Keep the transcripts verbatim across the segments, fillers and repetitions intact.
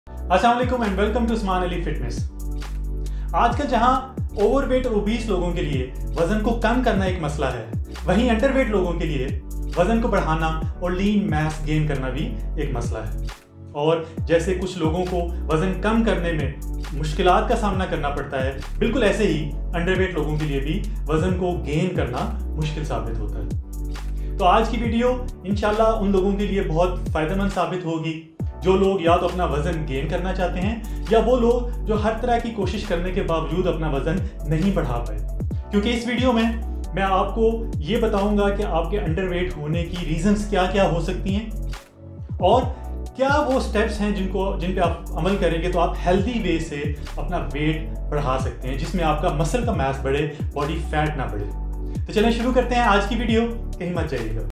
अस्सलाम वालेकुम and welcome to Usman Ali fitness. आजकल जहां ओवरवेट और ओबीस लोगों के लिए वजन को कम करना एक मसला है, वहीं अंडरवेट लोगों के लिए वजन को बढ़ाना और लीन मास गेन करना भी एक मसला है। और जैसे कुछ लोगों को वजन कम करने में मुश्किलात का सामना करना पड़ता है, बिल्कुल ऐसे ही अंडरवेट लोगों के लिए भी वजन को गेन करना मुश्किल साबित होता है। तो आज की वीडियो इंशाल्लाह उन लोगों के लिए बहुत फायदेमंद साबित होगी जो लोग या तो अपना वजन गेन करना चाहते हैं या वो लोग जो हर तरह की कोशिश करने के बावजूद अपना वजन नहीं बढ़ा पाए। क्योंकि इस वीडियो में मैं आपको ये बताऊंगा कि आपके अंडरवेट होने की रीजंस क्या क्या हो सकती हैं और क्या वो स्टेप्स हैं जिनको जिन पे आप अमल करेंगे तो आप हेल्दी वे से अपना वेट बढ़ा सकते हैं, जिसमें आपका मसल का मास बढ़े, बॉडी फैट ना बढ़े। तो चलें शुरू करते हैं आज की वीडियो, कहीं मत जाइएगा।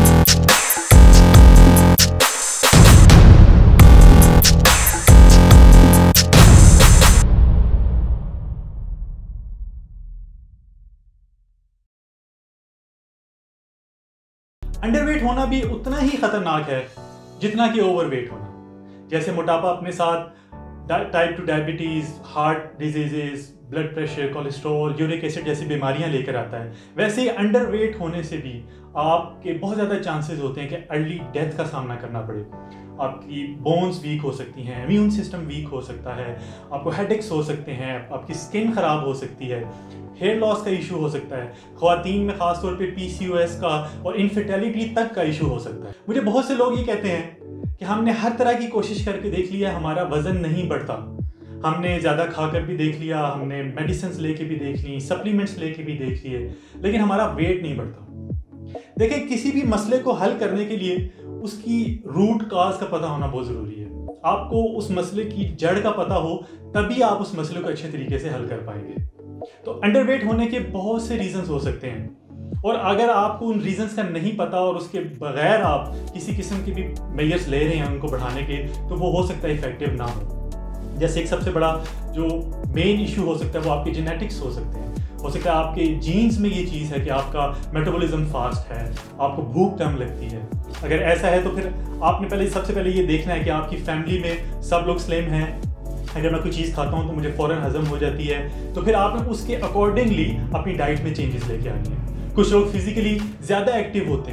अंडरवेट होना भी उतना ही खतरनाक है जितना कि ओवरवेट होना। जैसे मोटापा अपने साथ type two diabetes, heart diseases, blood pressure, cholesterol, uric acid जैसी बीमारियां लेकर आता है, वैसे ही अंडरवेट होने से भी आपके बहुत ज़्यादा चांसेस होते हैं कि अर्ली डेथ का सामना करना पड़े। आपकी बोन्स वीक हो सकती हैं, इम्यून सिस्टम वीक हो सकता है, आपको हेडेक्स हो सकते हैं, आपकी स्किन खराब हो सकती है, हेयर लॉस का इशू हो सकता है, ख्वातीन में खासतौर पे पीसीओएस का और इनफर्टिलिटी तक का इशू हो सकता है। मुझे बहुत से लोग ये कहते हैं कि हमने हर तरह की कोशिश करके देख लिया, हमारा वजन नहीं बढ़ता, हमने ज़्यादा खाकर भी देख लिया, हमने मेडिसिन लेके भी देख ली, सप्लीमेंट्स लेके भी देख लिए, लेकिन हमारा वेट नहीं बढ़ता। देखिए, किसी भी मसले को हल करने के लिए उसकी रूट काज का पता होना बहुत ज़रूरी है। आपको उस मसले की जड़ का पता हो तभी आप उस मसले को अच्छे तरीके से हल कर पाएंगे। तो अंडरवेट होने के बहुत से रीजंस हो सकते हैं और अगर आपको उन रीजंस का नहीं पता और उसके बगैर आप किसी किस्म के भी मेजर्स ले रहे हैं उनको बढ़ाने के, तो वो हो सकता है इफेक्टिव ना हो। जैसे एक सबसे बड़ा जो मेन इशू हो सकता है वो आपके जेनेटिक्स हो सकते हैं। हो सकता है आपके जीन्स में ये चीज़ है कि आपका मेटाबॉलिज्म फास्ट है, आपको भूख कम लगती है। अगर ऐसा है तो फिर आपने पहले सबसे पहले ये देखना है कि आपकी फैमिली में सब लोग स्लिम हैं। अगर मैं कोई चीज़ खाता हूँ तो मुझे फ़ौरन हजम हो जाती है, तो फिर आपने उसके अकॉर्डिंगली अपनी डाइट में चेंजेस लेके आनी है। कुछ लोग फिजिकली ज़्यादा एक्टिव होते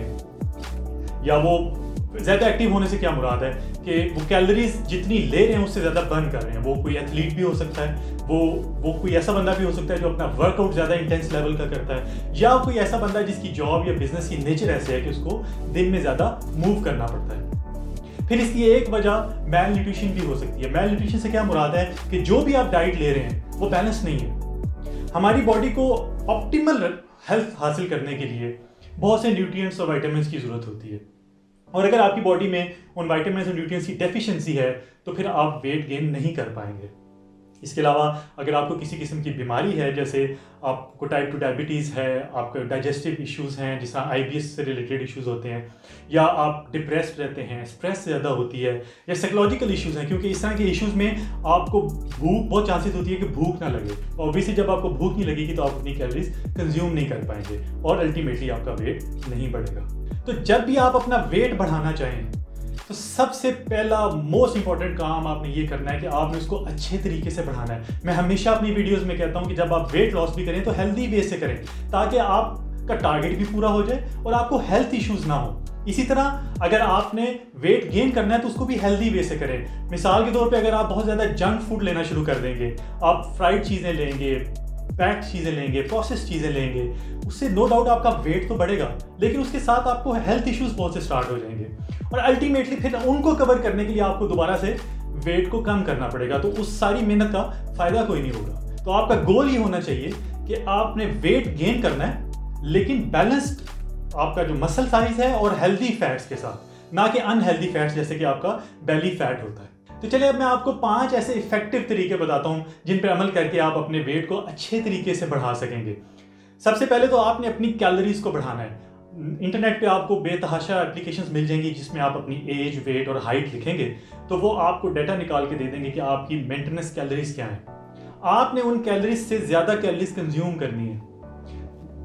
हैं, या वो ज़्यादा एक्टिव होने से क्या मुराद है कि वो कैलोरीज जितनी ले रहे हैं उससे ज़्यादा बर्न कर रहे हैं। वो कोई एथलीट भी हो सकता है, वो वो कोई ऐसा बंदा भी हो सकता है जो अपना वर्कआउट ज़्यादा इंटेंस लेवल का करता है, या कोई ऐसा बंदा जिसकी जॉब या बिजनेस की नेचर ऐसे है कि उसको दिन में ज़्यादा मूव करना पड़ता है। फिर इसकी एक वजह मैल न्यूट्रिशन भी हो सकती है। मैल न्यूट्रिशन से क्या मुराद है कि जो भी आप डाइट ले रहे हैं वो बैलेंस नहीं है। हमारी बॉडी को ऑप्टिमल हेल्थ हासिल करने के लिए बहुत से न्यूट्रिएंट्स और विटामिन्स की ज़रूरत होती है, और अगर आपकी बॉडी में उन विटामिन्स और न्यूट्रिएंट्स की डेफिशिएंसी है तो फिर आप वेट गेन नहीं कर पाएंगे। इसके अलावा अगर आपको किसी किस्म की बीमारी है, जैसे आपको टाइप टू डायबिटीज़ है, आपके डाइजेस्टिव इश्यूज़ हैं जिस तरह आईबीएस से रिलेटेड इश्यूज़ होते हैं, या आप डिप्रेस्ड रहते हैं, स्ट्रेस ज़्यादा होती है, या साइकोलॉजिकल इश्यूज़ हैं, क्योंकि इस तरह के इश्यूज़ में आपको भूख बहुत चांसेस होती है कि भूख ना लगे। ऑब्वियसली जब आपको भूख नहीं लगेगी तो आप अपनी कैलोरीज कंज्यूम नहीं कर पाएंगे और अल्टीमेटली आपका वेट नहीं बढ़ेगा। तो जब भी आप अपना वेट बढ़ाना चाहें तो सबसे पहला मोस्ट इंपॉर्टेंट काम आपने ये करना है कि आपने उसको अच्छे तरीके से बढ़ाना है। मैं हमेशा अपनी वीडियोस में कहता हूँ कि जब आप वेट लॉस भी करें तो हेल्दी वे से करें, ताकि आपका टारगेट भी पूरा हो जाए और आपको हेल्थ इश्यूज ना हो। इसी तरह अगर आपने वेट गेन करना है तो उसको भी हेल्दी वे से करें। मिसाल के तौर पे अगर आप बहुत ज़्यादा जंक फूड लेना शुरू कर देंगे, आप फ्राइड चीज़ें लेंगे, पैक्ड चीज़ें लेंगे, प्रोसेस चीज़ें लेंगे, उससे नो डाउट आपका वेट तो बढ़ेगा, लेकिन उसके साथ आपको हेल्थ इश्यूज बहुत से स्टार्ट हो जाएंगे और अल्टीमेटली फिर उनको कवर करने के लिए आपको दोबारा से वेट को कम करना पड़ेगा। तो उस सारी मेहनत का फ़ायदा कोई नहीं होगा। तो आपका गोल ये होना चाहिए कि आपने वेट गेन करना है, लेकिन बैलेंस्ड आपका जो मसल साइज है और हेल्दी फैट्स के साथ, ना कि अनहेल्दी फैट्स जैसे कि आपका बेली फैट होता है। तो चलिए अब मैं आपको पांच ऐसे इफेक्टिव तरीके बताता हूं जिन पर अमल करके आप अपने वेट को अच्छे तरीके से बढ़ा सकेंगे। सबसे पहले तो आपने अपनी कैलोरीज को बढ़ाना है। इंटरनेट पे आपको बेतहाशा एप्लीकेशंस मिल जाएंगी जिसमें आप अपनी एज, वेट और हाइट लिखेंगे तो वो आपको डाटा निकाल के दे देंगे कि आपकी मेंटेनेंस कैलोरीज क्या है। आपने उन कैलोरीज से ज़्यादा कैलोरीज कंज्यूम करनी है।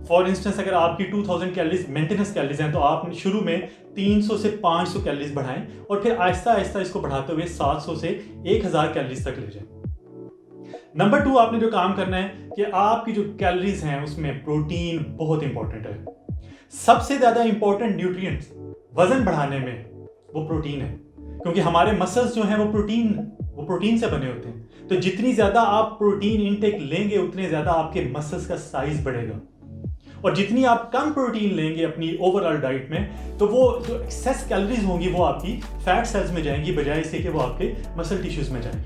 फॉर इंस्टेंस अगर आपकी two thousand calories maintenance calories हैं तो आप शुरू में तीन सौ से पाँच सौ कैलोरीज बढ़ाएं और फिर आहिस्ता आहिस्ता इसको बढ़ाते हुए सात सौ से एक हज़ार कैलोरीज तक ले जाएं। नंबर टू, आपने जो काम करना है कि आपकी जो कैलोरीज हैं उसमें प्रोटीन बहुत इंपॉर्टेंट है। सबसे ज्यादा इंपॉर्टेंट न्यूट्रिएंट्स वजन बढ़ाने में वो प्रोटीन है, क्योंकि हमारे मसल्स जो हैं वो प्रोटीन वो प्रोटीन से बने होते हैं। तो जितनी ज्यादा आप प्रोटीन इनटेक लेंगे उतने ज्यादा आपके मसल्स का साइज बढ़ेगा, और जितनी आप कम प्रोटीन लेंगे अपनी ओवरऑल डाइट में तो वो जो एक्सेस कैलोरीज होंगी वो आपकी फैट सेल्स में जाएंगी बजाय इसके कि वो आपके मसल टिश्यूज में जाएंगी।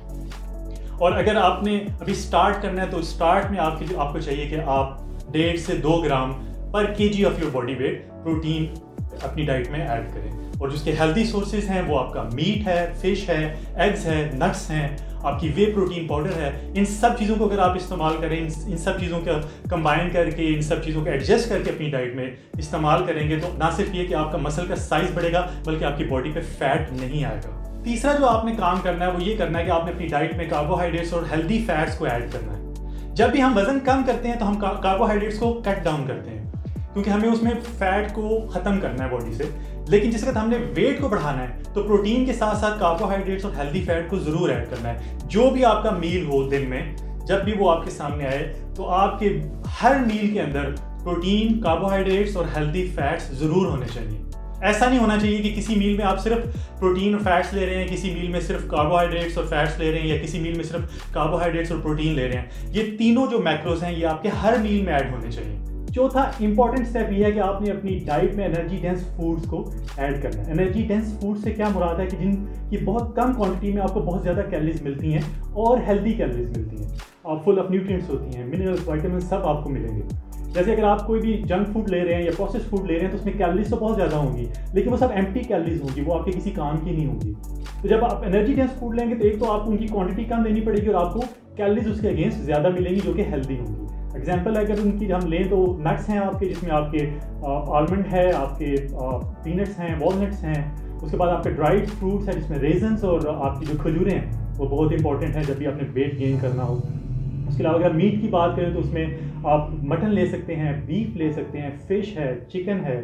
और अगर आपने अभी स्टार्ट करना है तो स्टार्ट में आपकी आपको चाहिए कि आप डेढ़ से दो ग्राम पर KG of your body weight protein अपनी डाइट में ऐड करें। और जिसके हेल्दी सोर्सेज हैं वो आपका मीट है, फिश है, एग्स है, नट्स हैं, आपकी वे प्रोटीन पाउडर है। इन सब चीज़ों को अगर आप इस्तेमाल करें, इन, इन सब चीज़ों का कंबाइन करके, इन सब चीज़ों को एडजस्ट करके अपनी डाइट में इस्तेमाल करेंगे तो ना सिर्फ ये कि आपका मसल का साइज बढ़ेगा बल्कि आपकी बॉडी पे फैट नहीं आएगा। तीसरा जो आपने काम करना है वो ये करना है कि आपने अपनी डाइट में कार्बोहाइड्रेट्स और हेल्दी फैट्स को ऐड करना है। जब भी हम वजन कम करते हैं तो हम कार्बोहाइड्रेट्स को कट डाउन करते हैं क्योंकि हमें उसमें फैट को ख़त्म करना है बॉडी से। लेकिन जिस वक्त हमने वेट को बढ़ाना है तो प्रोटीन के साथ साथ कार्बोहाइड्रेट्स और हेल्दी फैट को ज़रूर ऐड करना है। जो भी आपका मील हो दिन में, जब भी वो आपके सामने आए तो आपके हर मील के अंदर प्रोटीन, कार्बोहाइड्रेट्स और हेल्दी फैट्स ज़रूर होने चाहिए। ऐसा नहीं होना चाहिए कि किसी मील में आप सिर्फ प्रोटीन और फैट्स ले रहे हैं, किसी मील में सिर्फ कार्बोहाइड्रेट्स और फैट्स ले रहे हैं, या किसी मील में सिर्फ कार्बोहाइड्रेट्स और प्रोटीन ले रहे हैं। ये तीनों जो मैक्रोज हैं ये आपके हर मील में ऐड होने चाहिए। चौथा इंपॉर्टेंट स्टेप ये है कि आपने अपनी डाइट में एनर्जी डेंस फूड्स को ऐड करना है। एनर्जी डेंस फूड से क्या मुराद है कि जिनकी बहुत कम क्वांटिटी में आपको बहुत ज़्यादा कैलोरीज मिलती हैं और हेल्दी कैलोरीज मिलती हैं, आप फुल ऑफ न्यूट्रिएंट्स होती हैं, मिनरल्स, विटामिन सब आपको मिलेंगे। जैसे अगर आप कोई भी जंक फूड ले रहे हैं या प्रोसेस्ड फूड ले रहे हैं तो उसमें कैलोरीज तो बहुत ज़्यादा होंगी लेकिन वो सब एम्प्टी कैलोरीज होंगी, वो आपके किसी काम की नहीं होंगी। तो जब आप एनर्जी डेंस फूड लेंगे तो एक तो आपको उनकी क्वांटिटी कम देनी पड़ेगी और आपको कैलोरीज उसके अगेंस्ट ज़्यादा मिलेंगी जो कि हेल्दी होंगी। एग्जाम्पल अगर उनकी हम लें तो नट्स हैं आपके, जिसमें आपके आलमंड है, आपके पीनट्स हैं, वॉलनट्स हैं, उसके बाद आपके ड्राइड फ्रूट्स हैं जिसमें रेजन्स और आपकी जो खजूरें हैं वो बहुत इंपॉर्टेंट है जब भी आपने वेट गेन करना हो। उसके अलावा अगर मीट की बात करें तो उसमें आप मटन ले सकते हैं, बीफ ले सकते हैं, फिश है, चिकन है,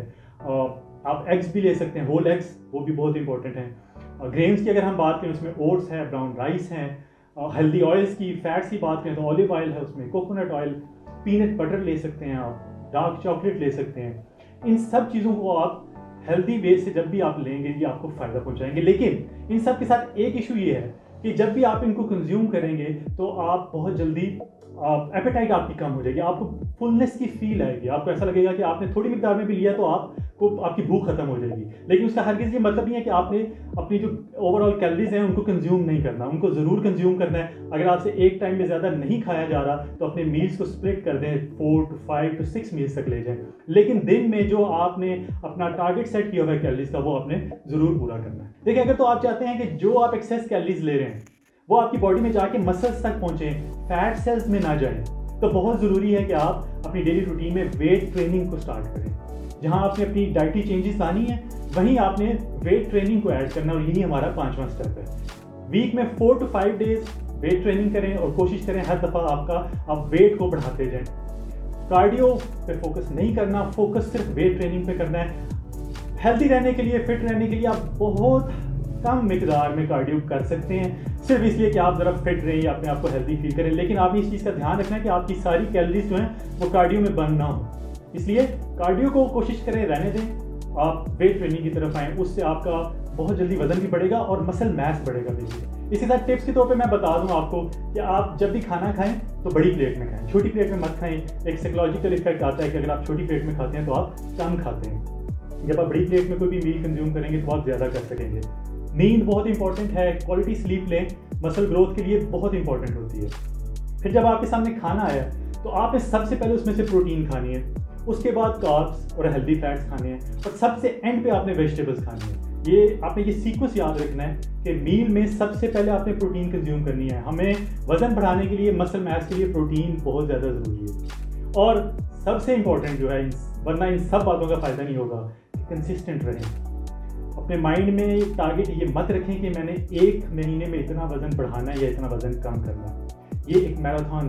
आप एग्स भी ले सकते हैं, होल एग्स, वो भी बहुत इंपॉर्टेंट हैं। और ग्रेन्स की अगर हम बात करें उसमें ओट्स है, ब्राउन राइस हैं। हेल्दी ऑयल्स की, फैट्स की बात करें तो ऑलिव ऑयल है, उसमें कोकोनट ऑयल, पीनट बटर ले सकते हैं, आप डार्क चॉकलेट ले सकते हैं। इन सब चीज़ों को आप हेल्दी वे से जब भी आप लेंगे ये आपको फ़ायदा पहुंचाएंगे। लेकिन इन सब के साथ एक इशू ये है कि जब भी आप इनको कंज्यूम करेंगे तो आप बहुत जल्दी एपेटाइट आपकी कम हो जाएगी, आपको फुलनेस की फील आएगी, आपको ऐसा लगेगा कि आपने थोड़ी मिकदार में भी लिया तो आपको आपकी भूख खत्म हो जाएगी। लेकिन उसका हरगिज़ ये मतलब नहीं है कि आपने अपनी जो ओवरऑल कैलोरीज हैं उनको कंज्यूम नहीं करना, उनको ज़रूर कंज्यूम करना है। अगर आपसे एक टाइम में ज़्यादा नहीं खाया जा रहा तो अपने मील्स को स्प्लिट कर दें, four to five to six meals तक ले जाएं। लेकिन दिन में जो आपने अपना टारगेट सेट किया हुआ है कैलोरीज का वो आपने ज़रूर पूरा करना है। देखिए, अगर तो आप चाहते हैं कि जो आप एक्सेस कैलोरीज ले रहे हैं वो आपकी बॉडी में जाके मसल्स तक पहुंचे, फैट सेल्स में ना जाए, तो बहुत ज़रूरी है कि आप अपनी डेली रूटीन में वेट ट्रेनिंग को स्टार्ट करें। जहां आपने अपनी डाइटरी चेंजेस लानी है वहीं आपने वेट ट्रेनिंग को ऐड करना, और यही हमारा पांचवा स्टेप है। वीक में four to five days weight training करें और कोशिश करें हर दफ़ा आपका आप वेट को बढ़ाते जाएं। कार्डियो पे फोकस नहीं करना, फोकस सिर्फ वेट ट्रेनिंग पे करना है। हेल्दी रहने के लिए, फिट रहने के लिए आप बहुत कम मिकदार में कार्डियो कर सकते हैं, सिर्फ इसलिए कि आप ज़रा फिट रहें या अपने आप को हेल्दी फील करें। लेकिन आपने इस चीज़ का ध्यान रखना है कि आपकी सारी कैलोरीज जो हैं वो कार्डियो में बर्न ना हो, इसलिए कार्डियो को कोशिश करें रहने दें, आप वेट ट्रेनिंग की तरफ आएँ, उससे आपका बहुत जल्दी वजन भी बढ़ेगा और मसल मैस बढ़ेगा बेसिकली। इसी तरह टिप्स के तौर पे मैं बता दूं आपको कि आप जब भी खाना खाएं तो बड़ी प्लेट में खाएं, छोटी प्लेट में मत खाएं। एक साइकोलॉजिकल इफेक्ट आता है कि अगर आप छोटी प्लेट में खाते हैं तो आप कम खाते हैं, जब आप बड़ी प्लेट में कोई भी मील कंज्यूम करेंगे तो आप ज़्यादा कर सकेंगे। नींद बहुत इंपॉर्टेंट है, क्वालिटी स्लीप लें, मसल ग्रोथ के लिए बहुत इंपॉर्टेंट होती है। फिर जब आपके सामने खाना आया तो आपने सबसे पहले उसमें से प्रोटीन खानी है, उसके बाद कार्ब्स और हेल्दी फैट्स खाने हैं, और सबसे एंड पे आपने वेजिटेबल्स खानी है। ये आपने ये सीक्वेंस याद रखना है कि मील में सबसे पहले आपने प्रोटीन कंज्यूम करनी है। हमें वजन बढ़ाने के लिए, मसल मैस के लिए प्रोटीन बहुत ज़्यादा ज़रूरी है। और सबसे इंपॉर्टेंट जो है, वरना इन सब बातों का फ़ायदा नहीं होगा, कंसिस्टेंट रहें। अपने माइंड में टारगेट ये मत रखें कि मैंने एक महीने में इतना वज़न बढ़ाना है या इतना वज़न कम करना है। ये एक मैराथन है,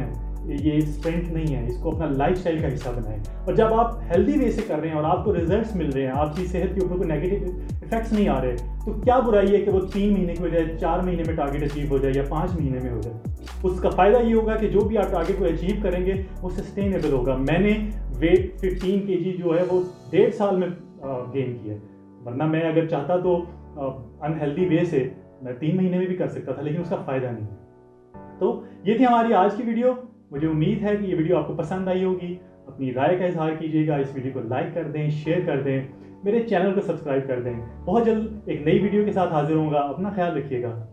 ये स्ट्रेंथ नहीं है, इसको अपना लाइफस्टाइल का हिस्सा बनाएं। और जब आप हेल्दी वे से कर रहे हैं और आपको रिजल्ट्स मिल रहे हैं, आपकी सेहत के ऊपर कोई नेगेटिव इफेक्ट्स नहीं आ रहे, तो क्या बुराई है कि वो तीन महीने की बजाय चार महीने में टारगेट अचीव हो जाए या पाँच महीने में हो जाए। उसका फ़ायदा ये होगा कि जो भी आप टारगेट को अचीव करेंगे वो सस्टेनेबल होगा। मैंने वेट फिफ्टीन के जी जो है वो डेढ़ साल में गेन किया, वरना मैं अगर चाहता तो अनहेल्दी वे से मैं तीन महीने में भी कर सकता था, लेकिन उसका फ़ायदा नहीं है। तो ये थी हमारी आज की वीडियो। मुझे उम्मीद है कि ये वीडियो आपको पसंद आई होगी। अपनी राय का इजहार कीजिएगा, इस वीडियो को लाइक कर दें, शेयर कर दें, मेरे चैनल को सब्सक्राइब कर दें। बहुत जल्द एक नई वीडियो के साथ हाजिर होऊंगा। अपना ख्याल रखिएगा।